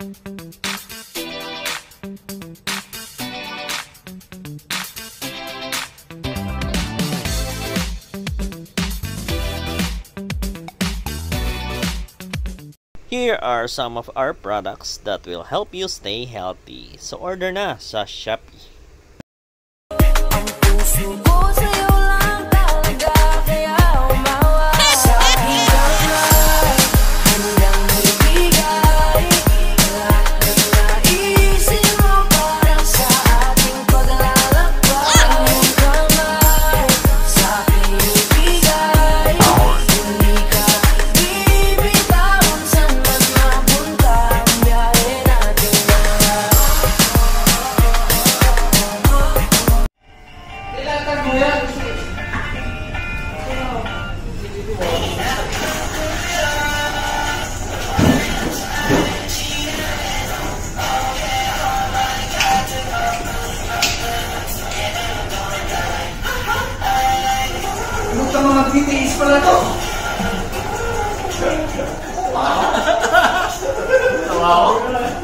Here are some of our products that will help you stay healthy. So order na sa Shopee. Titiis pala to. Wow.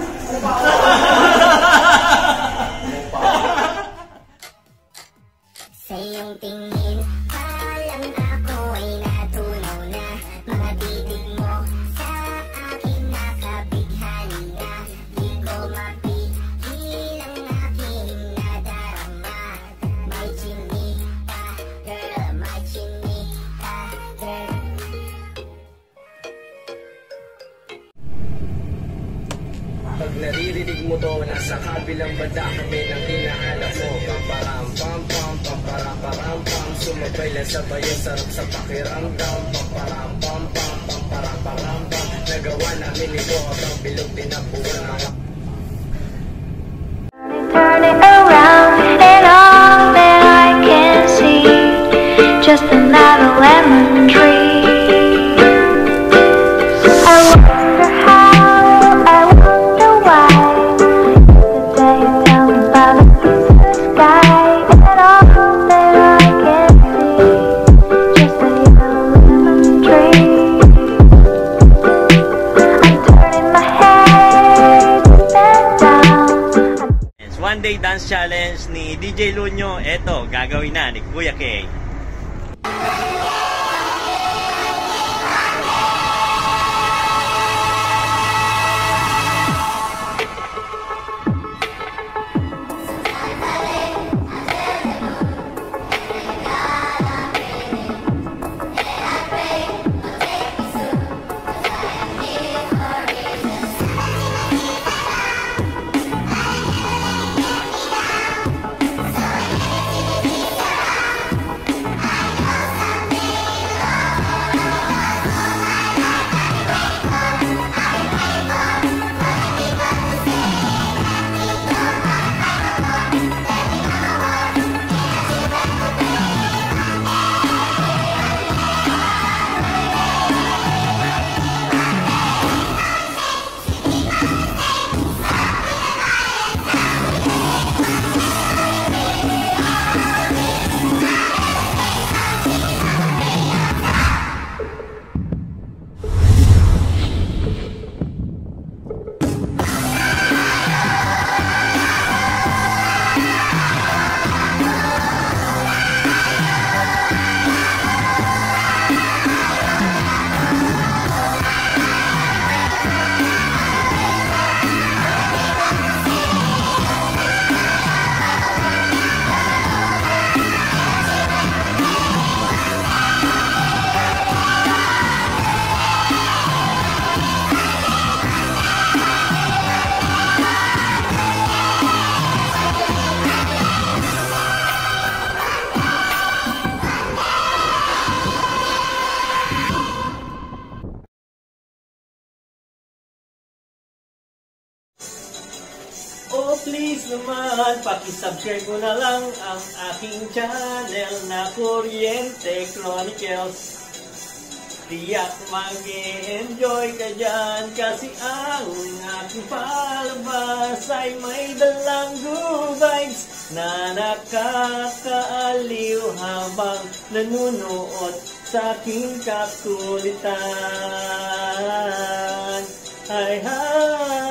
Sa iyong tingin, parang ako ay natunaw na. Mga titig mo sa akin nakabighani na. Di ko mapigil ang aking nadarama. May chinita, girl, may chinita, girl. Pag naririnig mo to, nasa kabilang banda kami nang hinahanap mo. Pamparam pam pam, pamparam param pam, sumabay lang sabay ang sarap sa pakiramdam. Pamparam pam pam, pamparam param pam, nagawa namin ito habang bilog tinapuan mga. Turn it around and all that I can see, just another lemon tree. I wonder how, I wonder why. Today you tell me about a blue sky, and all that I can see, just a yellow lemon tree. I'm turning my head up and down. One Day Dance Challenge ni DJ Lunyo. Eto, gagawin na ni Kuya K. Oh please naman, pakisubscribe mo na lang ang aking channel na Kuryente Chronicles. Tiyak mag-enjoy ka dyan kasi ang aking palabas ay may dalang good vibes na nakakaaliw habang nanunood sa aking kakulitan. Hi, hi!